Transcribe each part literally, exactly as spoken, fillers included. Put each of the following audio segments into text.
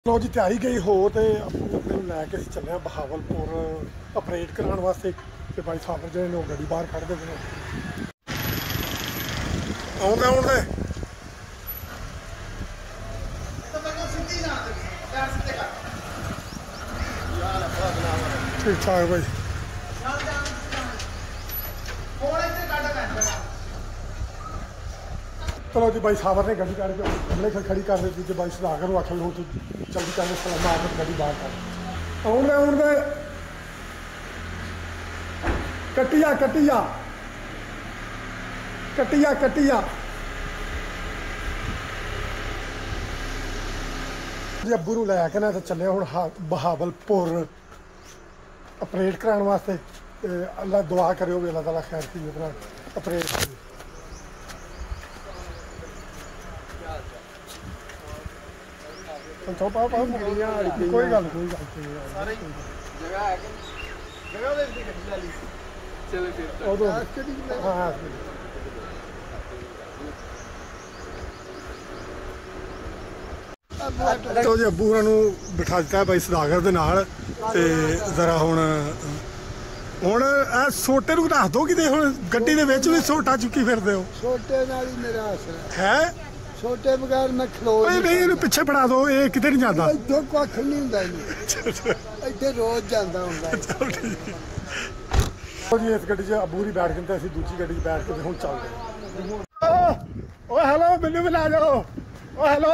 ਲੋ ਜੀ ਤਿਆਰੀ ਗਈ ਹੋ ਤੇ ਆਪਣੇ ਨੂੰ ਲੈ ਕੇ ਅਸੀਂ ਚੱਲੇ ਆ ਬਹਾਵਲਪੁਰ ਆਪਰੇਟ ਕਰਾਉਣ ਵਾਸਤੇ ਤੇ ਬਾਈ ਸਾਹਿਬ ਜਿਹੜੇ ਨੇ ਉਹ ਗੱਡੀ ਬਾਹਰ ਕੱਢਦੇ ਪਏ ਆਉਂਦੇ ਆਉਂਦੇ ਠੀਕ ਠਾਕ ਬਾਈ चलो जी भाई सावर ने गड्डी काट के अगले खड़ी कर दी थी भाई सुधाकर आखिर हो तो जल्दी कर मार गड्डी बाहर कर आउंदे आउंदे कट्टिया कट्टिया कट्टिया कट्टिया अब्बू नूं लैके ना तो चले हुण बहावलपुर अपरेट कराने वास्ते अल्लाह दुआ करियो भी अल्लाह ताला खैर की अपरेट करे तो पा पा कोई गल कोई गल सारी जगह है कि जगह दे दी गड्डी वाली चलो फिर हां हां तो जी अब्बू होरां नूं बिठा दिता भाई सुधाकर दे नाल ते जरा हुण हुण आ सोटे नूं रख दो कि हुण गड्डी दे विच भी सोटा चुकी फिरदे हो सोटे नाल ही मेरा आसरा है छोटे बगैर मैं खलो नहीं पिछे फड़ा दो ये किते नहीं जाता इधर कख नहीं हुंदा इधर रोज जांदा हुंदा जी इस गड्डी च अबू ही बैठ के असीं दूजी गड्डी च बैठ के हुण चलदे ओ हेलो मैनू भी ला जाओ ओ हेलो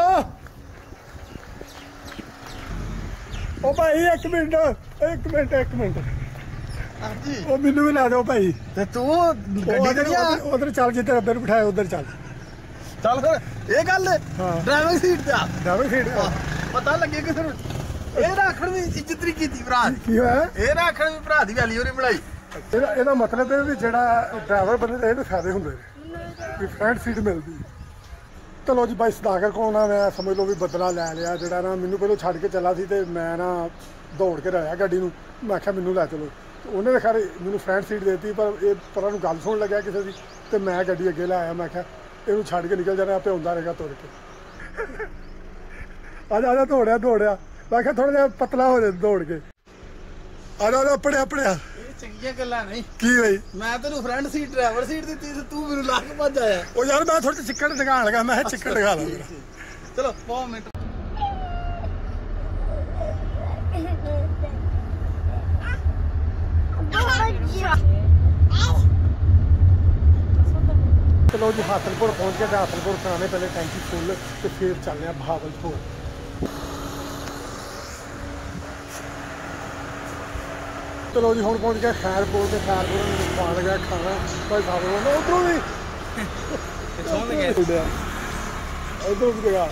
ओ भाई एक मिनट एक मिनट एक मिनट ओ मैनू भी ला जाओ भाई ते तू गड्डी उधर चल जिधर उधर बिठाया उधर चल चल फिर ये गल ड्राइविंग सीट ते ड्राइविंग सीट पता लगे कि फिर ਇਹ ਰੱਖਣ ਦੀ ਇੱਜ਼ਤ ਨਹੀਂ ਕੀਤੀ ਭਰਾ ਦੀ ਕੀ ਹੋਇਆ ਇਹ ਰੱਖਣ ਦੀ ਭਰਾ ਦੀ ਵੈਲਿਊ ਨਹੀਂ ਬਣਾਈ ਇਹਦਾ ਇਹਦਾ ਮਤਲਬ ਇਹ ਵੀ ਜਿਹੜਾ ਡਰਾਈਵਰ ਬੰਦੇ ਦੇ ਇਹਦੇ ਫਾਇਦੇ ਹੁੰਦੇ ਨੇ ਵੀ ਫਰੰਟ ਸੀਟ ਮਿਲਦੀ ਚਲੋ ਜੀ ਬਾਈ ਸੁਧਾਕਰ ਕੋਲ ਨਾ ਮੈਂ ਸਮਝ ਲਓ ਵੀ ਬਦਲਾ ਲੈ ਲਿਆ ਜਿਹੜਾ ਨਾ ਮੈਨੂੰ ਪਹਿਲਾਂ ਛੱਡ ਕੇ ਚੱਲਾ ਸੀ ਤੇ ਮੈਂ ਨਾ ਦੌੜ ਕੇ ਲਾਇਆ ਗੱਡੀ ਨੂੰ ਮੈਂ ਕਿਹਾ ਮੈਨੂੰ ਲੈ ਚਲੋ ਉਹਨੇ ਤਾਂ ਖੈਰ ਮੈਨੂੰ ਫਰੰਟ ਸੀਟ ਦੇ ਦਿੱਤੀ ਪਰ ਇਹ ਪਰਾਂ ਨੂੰ ਗੱਲ ਸੁਣ ਲੱਗਿਆ ਕਿਸੇ ਦੀ ਤੇ ਮੈਂ ਗੱਡੀ ਅੱਗੇ ਲਾਇਆ ਮੈਂ ਕਿਹਾ ਇਹਨੂੰ ਛੱਡ ਕੇ ਨਿਕਲ ਜਾਣਾ ਆਪੇ ਹੁੰਦਾ ਰਹੇਗਾ ਤੁਰ ਕੇ ਆ ਜਾ ਆ ਜਾ ਦੌੜਿਆ ਦੌੜਿਆ ਮੈਂ ਕਿਹਾ ਥੋੜਾ ਜਿਹਾ ਪਤਲਾ ਹੋ ਜਾ ਦੌੜ ਕੇ ਆ ਜਾ ਪੜਿਆ ਪੜਿਆ ਇਹ ਚੰਗੀਆਂ ਗੱਲਾਂ ਨਹੀਂ ਕੀ ਬਈ ਮੈਂ ਤੈਨੂੰ ਫਰੰਟ ਸੀਟ ਡਰਾਈਵਰ ਸੀਟ ਦਿੱਤੀ ਤੇ ਤੂੰ ਮੈਨੂੰ ਲਾ ਕੇ ਭੱਜ ਆਇਆ ਉਹ ਯਾਰ ਮੈਂ ਥੋੜਾ ਚਿੱਕੜ ਦਿਖਾਣ ਲੱਗਾ ਮੈਂ ਚਿੱਕੜ ਦਿਖਾ ਲਾਂ ਚਲੋ ਪਾਓ ਮਿੰਟ चलो जी हासलपुर पहुंच गए हासलपुर कराने पहले टैंकी फुल तो फिर चलने बहावलपुर चलो जी हम पहुंच गए खैरपुर के खैरपुर खा लगा खाना भाई साहब उधरों भी उधरों भी जगह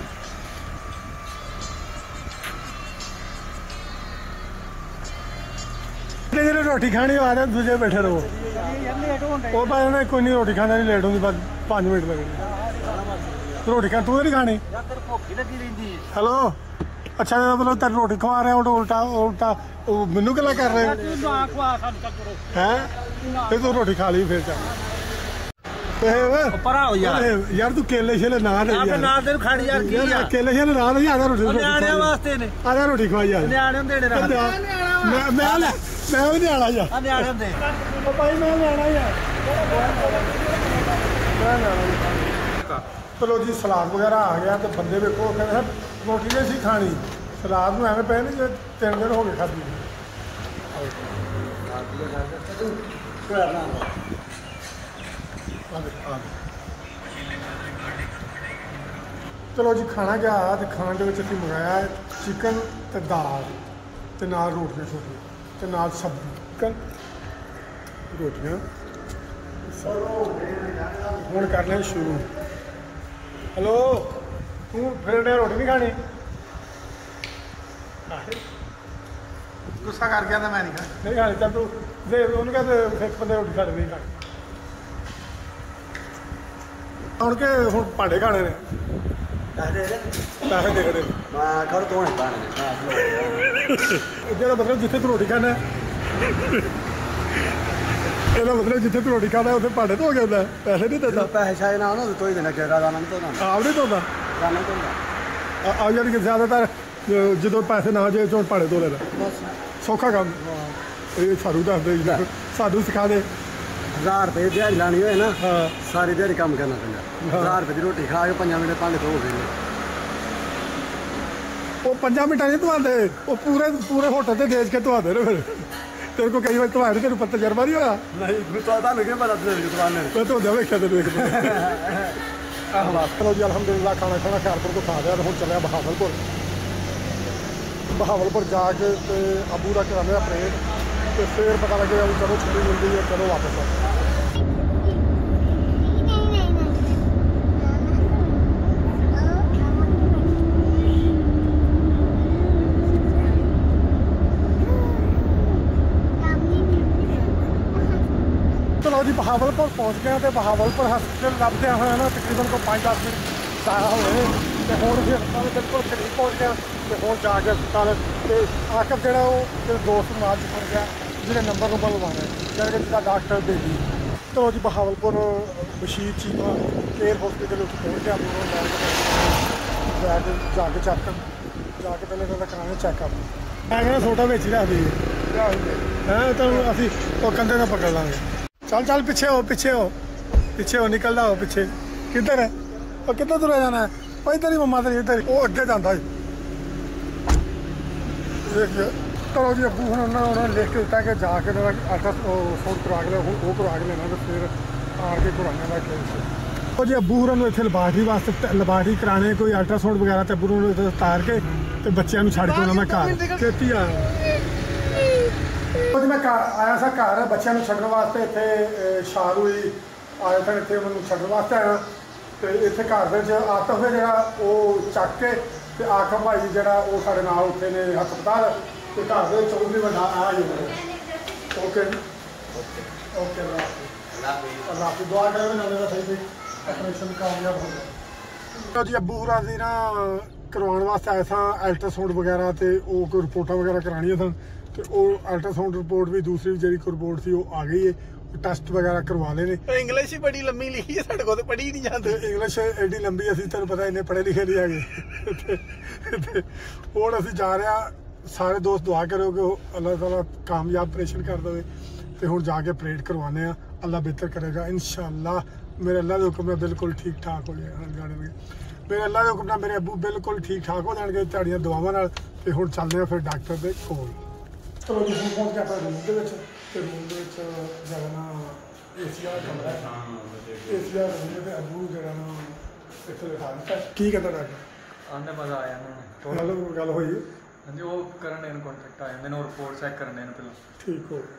ਜਿਹੜੇ ਰੋਟੀ ਖਾਣੀ ਆ ਰਹੇ ਦੂਜੇ ਬੈਠੇ ਰਹੋ ਉਹ ਭਾਈ ਉਹਨੇ ਕੋਈ ਨਹੀਂ ਰੋਟੀ ਖਾਣਾ ਨਹੀਂ ਲੇਟ ਹੁੰਦੀ ਬਸ ਪੰਜ ਮਿੰਟ ਲੱਗਣੇ ਰੋਟੀ ਖਾ ਤੂੰ ਨਹੀਂ ਖਾਣੀ ਭੁੱਖੀ ਲੱਗੀ ਰਹਿੰਦੀ ਹੈਲੋ ਅੱਛਾ ਮਤਲਬ ਤੈਨੂੰ ਰੋਟੀ ਖਵਾ ਰਿਹਾ ਉਲਟਾ ਉਲਟਾ ਉਹ ਮੈਨੂੰ ਗੱਲਾਂ ਕਰ ਰਹੇ ਹੈ ਤੇ ਤੂੰ ਰੋਟੀ ਖਾ ਲਈ ਫਿਰ ਚੱਲ ਪਰਾ ਹੋ ਯਾਰ ਯਾਰ ਤੂੰ ਕੇਲੇ ਛੇਲੇ ਨਾ ਲੈ ਯਾਰ ਨਾ ਤੈਨੂੰ ਖਾਣੀ ਯਾਰ ਕੀ ਆ ਕੇਲੇ ਛੇਲੇ ਨਾ ਲੈ ਆਦਾ ਰੋਟੀ ਨਿਆਣਿਆਂ ਵਾਸਤੇ ਨੇ ਆਦਾ ਰੋਟੀ ਖਵਾ ਯਾਰ ਨਿਆਣੇ ਹੁੰਦੇ ਨੇ ਮੈਂ ਮੈਂ ਲੈ ਮੈਂ ਵੀ ਨਿਆਣਾ ਯਾਰ ਆ ਨਿਆਣੇ ਹੁੰਦੇ ਉਹ ਭਾਈ ਮੈਂ ਨਿਆਣਾ ਯਾਰ ਮੈਂ ਨਿਆਣਾ ਚਲੋ ਜੀ ਸਲਾਦ ਵਗੈਰਾ ਆ ਗਿਆ ਤੇ ਬੰਦੇ ਵੇਖੋ ਕਹਿੰਦੇ ਰੋਟੀ ਨਹੀਂ ਸੀ ਖਾਣੀ ਸਲਾਦ ਨੂੰ ਐਵੇਂ ਪਏ ਨੇ ਜੇ ਤਿੰਨ ਦਿਨ ਹੋ ਗਏ ਖਾਧੀ ਚਲੋ ਜੀ ਖਾਣਾ ਗਿਆ ਤੇ ਖਾਣ ਦੇ ਵਿੱਚ ਅਸੀਂ ਮੰਗਾਇਆ ਚਿਕਨ ਤੇ ਦਾਲ ਤੇ ਨਾਲ ਰੋਟੀਆਂ ਛੋਟੀਆਂ ਤੇ ਨਾਲ ਸਬਜ਼ੀ ਰੋਟੀਆਂ ਹੁਣ ਕਰਨਾ ਸ਼ੁਰੂ ਹੈਲੋ ਤੂੰ ਫਿਰ ਰੋਟੀ ਨਹੀਂ ਖਾਣੀ ਗੁੱਸਾ ਕਰ ਗਿਆ ਤਾਂ ਮੈਂ ਨਹੀਂ ਖਾਣੀ ਨਹੀਂ ਖਾਣੀ ਚੱਲ ਤੂੰ ਦੇ ਉਹਨੂੰ ਕਹਿੰਦੇ ਇੱਕ ਬੰਦੇ ਰੋਟੀ ਖਾ ਲੈ ਨਹੀਂ ਖਾਣੀ ਹੁਣ ਕਿ ਹੁਣ ਭਾਂਡੇ ਖਾਣੇ ਨੇ ਪੈਸੇ ਦੇ ਦੇ ਮੈਂ ਘਰ ਤੋਂ ਨਹੀਂ ਪਾਣੇ ਜਿਹੜਾ ਮਤਲਬ ਜਿੱਥੇ ਤੂੰ ਰੋਟੀ ਖਾਣਾ ਇਹਦਾ ਮਤਲਬ ਜਿੱਥੇ ਤੂੰ ਰੋਟੀ ਖਾਣਾ ਉੱਥੇ ਭਾਂਡੇ ਧੋ ਕੇ ਆਉਂਦਾ ਪੈਸੇ ਨਹੀਂ ਦਿੰਦਾ ਪੈਸੇ ਸ਼ਾਇਦ ਨਾ ਉਹਨਾਂ ਤੋਂ ਹੀ ਦੇਣਾ ਕਿਹੜਾ ਦਾ ਨਾ ਤੋਂ ਨਾ ਆਪ ਨਹੀਂ ਧੋਂਦਾ ਨਾ ਧੋਂਦਾ ਆ ਜਿਹੜੀ ਜ਼ਿਆਦਾਤਰ ਜਦੋਂ ਪੈਸੇ ਨਾ ਜੇ ਚੋਂ ਭਾੜੇ ਤੋਲੇ ਦਾ ਸੌਖਾ ਕੰਮ ਇਹ ਸਾਨੂੰ ਦੱਸਦੇ ਜੀ ਸਾਨੂੰ ਸਿਖਾ ਦੇ ਹਜ਼ਾਰ ਰੁਪਏ ਦਿਹਾੜੀ ਲਾਣੀ ਹੋਏ ਨਾ ਹਾਂ ਸਾਰੀ ਦਿਹਾੜੀ ਕੰਮ ਕਰਨਾ ਪੈਂਦਾ ਹਜ਼ਾਰ ਰੁਪਏ ਦੀ ਰੋਟੀ ਖਾ ਕੇ ਪੰਜਾਂ ਮਿੰਟ ਭਾਂਡੇ ਧੋ ਗਏ ਉਹ ਪੰਜਾਂ ਮਿੰਟਾਂ ਨਹੀਂ ਧਵਾਉਂਦੇ ਉਹ ਪੂਰੇ ਪੂਰੇ ਹੋਟਲ ਤੇ ਦੇਜ ਕੇ ਧਵਾਉਂਦੇ ਨੇ ਫਿਰ ਤੇਰੇ ਕੋਲ ਕਈ ਵਾਰ ਧਵਾਏ ਤੈਨੂੰ ਪਤਾ ਤਜਰਬਾ ਨਹੀਂ ਹੋਇਆ ਨਹੀਂ ਤੁਹਾਨੂੰ ਕੀ ਪਤਾ ਤੇਰੇ ਦੁਕਾਨ ਨੇ ਮੈਂ ਧੋਂਦਾ ਵੇਖਿਆ ਤੈਨੂੰ ਇੱਕ ਚਲੋ ਜੀ ਅਲਹਮਦੁਲਿਲਾ ਖਾਣਾ ਖਾਣਾ ਖਿਆਲਪੁਰ ਤੋਂ ਖਾ ਲਿਆ ਤੇ ਹੁਣ ਚੱਲਿਆ ਬਹਾਵਲਪੁਰ ਬਹਾਵਲਪੁਰ ਜਾ ਕੇ ਤੇ ਅਬੂ ਦਾ ਕਰਾਉਂਦੇ ਆ ਪਰੇਡ ਤੇ ਫਿਰ ਪਤਾ ਲੱਗੇਗਾ ਵੀ ਕਦੋਂ ਛੁੱਟੀ ਮਿਲਦੀ ਹੈ ਕਦੋਂ ਵਾਪਸ ਆ ਚਲੋ ਜੀ ਬਹਾਵਲਪੁਰ ਪਹੁੰਚ ਗਏ ਤੇ ਬਹਾਵਲਪੁਰ ਹਸਪੀਟਲ ਲੱਭਦਿਆਂ ਹੋਇਆ ਨਾ ਤਕਰੀਬਨ ਕੋਈ ਪੰਜ ਦਸ ਮਿੰਟ ਜਾਇਆ ਹੋਏ ਤੇ ਹੁਣ ਅਸੀਂ ਹਸਪਤਾਲ ਬਿਲਕੁਲ ਕਰੀਬ ਪਹੁੰਚ ਗਏ ਤੇ ਹੁਣ ਜਾ ਕੇ ਹਸਪਤਾਲ ਤੇ ਆਖਰ ਜਿਹੜਾ ਉਹ ਮੇਰੇ ਦੋਸਤ ਨਾਲ ਫੜ ਗਿਆ ਜਿਹੜੇ ਨੰਬਰ ਨੰਬਰ ਲਵਾਉਣੇ ਜਿਹੜੇ ਜਿਹਦਾ ਡਾਕਟਰ ਬੇਬੀ ਚਲੋ ਜੀ ਬਹਾਵਲਪੁਰ ਬਸ਼ੀਰ ਚੀਮਾ ਕੇਅਰ ਹਸਪੀਟਲ ਉੱਥੇ ਪਹੁੰਚ ਗਿਆ ਜਾ ਕੇ ਜਾ ਕੇ ਚੈੱਕ ਜਾ ਕੇ ਪਹਿਲੇ ਤਾਂ ਕਰਾਉਣਾ ਚੈੱਕਅਪ ਮੈਂ ਕਹਿੰਦਾ ਛੋਟਾ ਵਿੱਚ ਹੀ ਰੱਖ ਦਈਏ ਹੈਂ ਤਾਂ ਅਸੀਂ ਉਹ ਕੰਧੇ ਨਾਲ ਪਕੜ ਲਾਂਗੇ ਚੱਲ ਚੱਲ ਪਿੱਛੇ ਹੋ ਪਿੱਛੇ ਹੋ ਪਿੱਛੇ ਹੋ ਨਿਕਲਦਾ ਹੋ ਪਿੱਛੇ ਕਿੱਧਰ ਹੈ ਉਹ ਕਿੱਧਰ ਤੁਰਿਆ ਜਾਣਾ ਹੈ ਉਹ ਇੱਧਰ ਹੀ ਮੰਮਾ ਤੇਰੀ ਇੱਧਰ ਉਹ ਅੱਗੇ ਜਾਂਦਾ ਜੀ ਚਲੋ ਜੀ ਅੱਬੂ ਹੁਣ ਉਹਨਾਂ ਉਹਨਾਂ ਨੇ ਲਿਖ ਕੇ ਦਿੱਤਾ ਕਿ ਜਾ ਕੇ ਅਲਟਰਾਸਾਊਂਡ ਕਰਵਾ ਕੇ ਲਿਆ ਹੁਣ ਉਹ ਕਰਵਾ ਕੇ ਲੈਣਾ ਤੇ ਫਿਰ ਆ ਕੇ ਕਰਾਉਣਾ ਦਾ ਕੇਸ ਉਹ ਜੀ ਅੱਬੂ ਹੋਰਾਂ ਨੂੰ ਇੱਥੇ ਲੈਬਾਰਟਰੀ ਵਾਸਤੇ ਲੈਬਾਰਟਰੀ ਕਰਾਉਣੇ ਕੋਈ ਅਲਟਰਾਸਾਊਂਡ ਵਗੈਰਾ ਤੇ ਅੱਬੂ ਨੂੰ ਇੱਥੇ ਉਤਾਰ ਕੇ ਤੇ ਬੱਚਿਆਂ ਨੂੰ ਛੱਡ ਕੇ ਆਉਣਾ ਮੈਂ ਘਰ ਖੇਤੀ ਆ ਉਹ ਮੈਂ ਆਇਆ ਸਾਂ ਘਰ ਬੱਚਿਆਂ ਨੂੰ ਛੱਡਣ ਵਾਸਤੇ ਇੱਥੇ ਸ਼ਾਰੂ ਹੀ ਆਏ ਸਨ ਇੱਥੇ ਮੈਨੂੰ ਛੱਡਣ ਵਾਸਤੇ ਆਇਆ ਤੇ ਇੱਥੇ ਘਰ ਵਿੱਚ ਆਤਫ ਜਿਹੜਾ ਉਹ ਚੱਕ ਕੇ ਤੇ ਆਖਮ ਭਾਈ ਜਿਹੜਾ ਉਹ ਸਾਡੇ ਨਾਲ ਉੱਥੇ ਨੇ ਹਸਪਤਾਲ ਤੇ ਘਰ ਦੇ ਵਿੱਚ ਚੌਧਰੀ ਵੱਡਾ ਆਇਆ ਜੀ ਓਕੇ ਓਕੇ ਅੱਲਾਹ ਹਾਫਿਜ਼ ਦੁਆ ਕਰੇ ਨਾਲੇ ਦਾ ਸਹੀ ਆਪਰੇਸ਼ਨ ਕਾਮਯਾਬ ਹੋ ਜਾਏ ਜੀ ਅੱਬੂ ਹੋਰਾਂ ਦੀ ਨਾ ਕਰਵਾਉਣ ਵਾਸਤੇ ਆਏ ਸਾਂ ਅਲਟਰਾਸਾਊਂਡ ਵਗੈਰਾ ਤੇ ਉਹ ਕੋਈ ਰਿਪੋਰਟਾਂ ਵਗੈਰਾ ਕਰਾਉਣੀਆਂ ਸਨ ਤੇ ਉਹ ਅਲਟਰਾਸਾਊਂਡ ਰਿਪੋਰਟ ਵੀ ਦੂਸਰੀ ਜਿਹੜੀ ਰਿਪੋਰਟ ਸੀ ਉਹ ਆ ਗਈ ਹੈ ਟੈਸਟ ਵਗੈਰਾ ਕਰਵਾ ਲਏ ਨੇ ਇੰਗਲਿਸ਼ ਹੀ ਬੜੀ ਲੰਮੀ ਲਿਖੀ ਹੈ ਸਾਡੇ ਕੋਲ ਤੇ ਪੜ੍ਹੀ ਨਹੀਂ ਜਾਂਦੇ ਇੰਗਲਿਸ਼ ਐਡੀ ਲੰਬੀ ਅਸੀਂ ਤੁਹਾਨੂੰ ਪਤਾ ਇੰਨੇ ਪੜ੍ਹੇ ਲਿਖੇ ਨਹੀਂ ਹੈਗੇ ਹੁਣ ਅਸੀਂ ਜਾ ਰਹੇ ਹਾਂ ਸਾਰੇ ਦੋਸਤ ਦੁਆ ਕਰੋ ਕਿ ਉਹ ਅੱਲਾਹ ਤਾਲਾ ਕਾਮਯਾਬ ਆਪਰੇਸ਼ਨ ਕਰ ਦੇਵੇ ਤੇ ਹੁਣ ਜਾ ਕੇ ਪਰੇਡ ਕਰਵਾਉਂਦੇ ਆ ਅੱਲਾਹ ਬਿਹਤਰ ਕਰੇਗਾ ਇਨਸ਼ਾਅੱਲਾ ਮੇਰੇ ਅੱਲਾਹ ਦੇ ਹੁਕਮ ਨਾਲ ਬਿਲਕੁਲ ਠੀਕ ਠਾਕ ਹੋ ਜਾਣਗੇ ਮੇਰੇ ਅੱਲਾਹ ਦੇ ਹੁਕਮ ਨਾਲ ਮੇਰੇ ਅੱਬੂ ਬਿਲਕੁਲ ਠੀਕ ਠਾਕ ਹੋ ਜਾਣਗੇ ਤੁਹਾਡੀਆਂ ਦੁਆਵਾਂ ਨਾਲ ਤੇ ਹੁਣ ਚੱਲਦੇ ਆ ਫਿਰ ਡਾਕਟਰ ਦੇ ਕੋਲ ਚਲੋ ਜੀ ਹੁਣ ਪਹੁੰਚ ਗਿਆ ਆਪਣੇ ਰੂਮ ਦੇ ਵਿੱਚ ਤੇ ਰੂਮ ਦੇ ਵਿੱਚ ਜਿਹੜਾ ਨਾ ਏਸੀ ਵਾਲਾ ਕਮਰਾ ਹੈ ਏਸੀ ਵਾਲਾ ਰੂਮ ਤੇ ਅੱਬੂ ਜਿਹੜਾ ਨਾ ਇੱਥੇ ਲਿਖਾ ਦਿੱਤਾ ਕੀ ਕਹਿੰਦਾ ਡਾਕਟਰ ਆਂਦੇ ਮਜ਼ਾ ਆਇਆ ਨਾ ਗੱਲ ਗੱਲ ਹੋਈ ਹਾਂਜੀ ਉਹ ਕਰਨ ਦੇ ਨੂੰ ਕੰਟੈਕਟ ਆਇਆ ਮੈਨੂੰ ਰਿਪੋਰਟ ਚੈੱਕ ਕਰਨ ਦੇ ਨੂੰ ਪਹਿਲਾਂ ਠੀਕ ਹੋ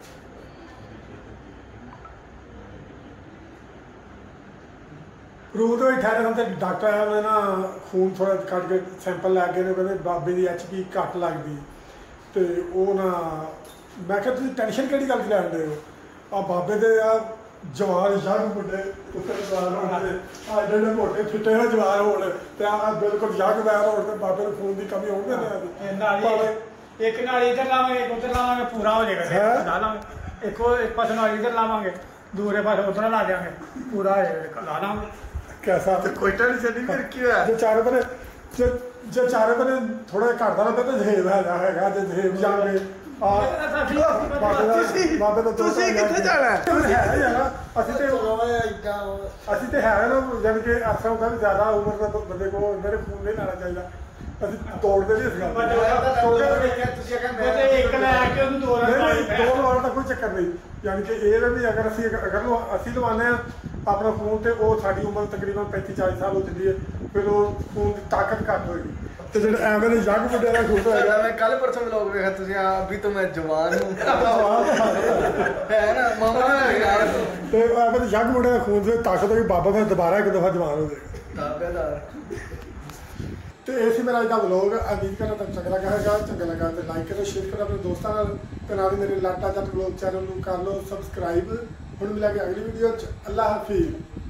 ਰੂਮ ਦੇ ਵਿੱਚ ਠਹਿਰੇ ਹੁੰਦੇ ਡਾਕਟਰ ਆਇਆ ਉਹਨੇ ਨਾ ਖੂਨ ਥੋੜਾ ਕੱਢ ਕੇ ਸੈਂਪਲ ਲੈ ਕੇ ਨੇ ਕਹਿੰਦੇ ਬਾਬੇ ਦੀ ਐਚ ਪੀ ਘੱਟ ਲੱਗਦੀ ਤੇ ਉਹ ਨਾ ਮੈਂ ਕਿਹਾ ਤੁਸੀਂ ਟੈਨਸ਼ਨ ਕਿਹੜੀ ਗੱਲ ਦੀ ਲੈਂਦੇ ਹੋ ਆ ਬਾਬੇ ਦੇ ਆ ਜਵਾਨ ਯੰਗ ਮੁੰਡੇ ਉੱਤੇ ਜਵਾਨ ਹੋਣ ਆ ਜਿਹੜੇ ਮੋਟੇ ਫਿੱਟੇ ਹੋਏ ਜਵਾਨ ਹੋਣ ਤੇ ਆ ਬਿਲਕੁਲ ਯੰਗ ਵੈਰ ਹੋਣ ਤੇ ਬਾਬੇ ਨੂੰ ਖੂਨ ਦੀ ਕਮੀ ਹੋਣ ਦੇ ਨਾਲ ਇੱਕ ਨਾਲ ਇੱਧਰ ਲਾਵਾਂਗੇ ਇੱਕ ਉੱਧਰ ਲਾਵਾਂਗੇ ਪੂਰਾ ਹੋ ਜਾਏਗਾ ਲਾ ਲਾਵਾਂਗੇ ਇੱਕੋ ਇੱਕ ਪਾਸੇ ਨਾਲ ਇੱਧਰ ਲਾਵਾਂਗੇ ਦੂਰੇ ਪਾਸੇ ਉੱਧਰ ਲਾ ਦਿਆਂਗੇ ਪੂਰਾ ਹੋ ਜਾਏਗਾ ਲਾ ਲਾਵਾਂਗੇ कैसा ਕੋਈ ਟੈਨਸ਼ਨ ਨਹੀਂ ਫਿਰ ਕੀ ਹੋਇਆ ਜੇ ਚਾਰੇ ਬਨੇ ਜੇ ਜੇ ਚਾਰੇ ਬਨੇ ਥੋੜਾ ਘਰ ਦਾ ਲੱਗੇ ਤਾਂ ਜਹੇਬ ਹੈਗਾ ਹੈਗਾ ਜੇ ਜਹੇਬ ਜਾਣਗੇ ਆ ਬਾਬੇ ਦਾ ਤੁਸੀਂ ਕਿੱਥੇ ਜਾਣਾ ਹੈ ਜਾਣਾ ਅਸੀਂ ਤੇ ਅਸੀਂ ਤੇ ਹੈ ਨਾ ਜਾਨ ਕੇ ਆਸਾ ਹੁੰਦਾ ਵੀ ਜ਼ਿਆਦਾ ਉਮਰ ਦਾ ਬੰਦੇ ਕੋਲ ਮੇਰੇ ਖੂਨ ਨਹੀਂ ਲੈਣਾ ਚਾਹੀਦਾ ਅਸੀਂ ਤੋੜਦੇ ਨਹੀਂ ਇਸ ਗੱਲ ਤੁਸੀਂ ਕਹਿੰਦੇ ਇੱਕ ਲੈ ਕੇ ਉਹਨੂੰ ਦੋ ਦੋ ਵਾਰ ਦਾ ਕੋਈ ਚੱਕਰ ਨਹੀਂ ਯਾਨੀ ਕਿ ਇਹ ਵੀ ਅਗਰ ਅਸੀਂ ਅਗਰ ਅਸੀਂ ਲਵਾਉਂਦੇ ਹਾਂ ਆਪਣਾ ਖੂਨ ਤੇ ਉਹ ਸਾਡੀ ਉਮਰ ਤਕਰੀਬਨ ਪੈਂਤੀ ਚਾਲੀ ਸਾਲ ਹੋ ਜਾਂਦੀ ਹੈ ਫਿਰ ਉਹ ਖੂਨ ਦੀ ਤਾਕਤ ਘੱਟ ਹੋਏਗੀ ਤੇ ਜਿਹੜਾ ਐਵੇਂ ਦੇ ਯੰਗ ਮੁੰਡਿਆਂ ਦਾ ਖੂਨ ਹੋਏਗਾ ਮੈਂ ਕੱਲ ਪਰਸੋਂ ਵਲੋਗ ਵੇਖਿਆ ਤੁਸੀਂ ਅਭੀ ਤਾਂ ਮੈਂ ਜਵਾਨ ਹੂੰ ਹੈ ਨਾ ਮਾਮਾ ਯਾਰ ਤੇ ਐਵੇਂ ਦੇ ਯੰਗ ਮੁੰਡਿਆਂ ਦਾ ਖੂਨ ਦੇ ਤਾਕਤ ਹੋਈ ਬਾਬਾ ਫਿਰ ਦੁਬਾਰਾ ਇੱਕ ਦਫਾ ਜਵਾਨ ਹੋ ਜਾਏਗਾ ਤਾਬੇਦਾਰ ਤੇ ਇਹ ਸੀ ਮੇਰਾ ਅੱਜ ਦਾ ਵਲੋਗ ਉਮੀਦ ਕਰਦਾ ਤੁਹਾਨੂੰ ਚੰਗਾ ਲੱਗਾ ਹੋਵੇਗਾ ਚੰਗਾ ਲੱਗਾ ਤੇ ਲਾਈਕ ਕਰੋ ਸ਼ੇਅਰ ਕਰੋ ਆਪਣੇ ਦੋਸਤਾਂ ਨਾਲ ਤੇ ਨਾਲ ਹੀ ਮੇਰੇ ਲਾਟਾ ਜੱਟ ਵਲੋਗ ਚੈਨਲ ਨੂੰ ਕਰ ਲਓ ਸਬਸਕ੍ਰਾਈਬ ਹੁਣ ਮਿਲਾਂਗੇ ਅਗਲੀ ਵੀਡੀਓ 'ਚ ਅੱਲਾਹ ਹਾਫਿਜ਼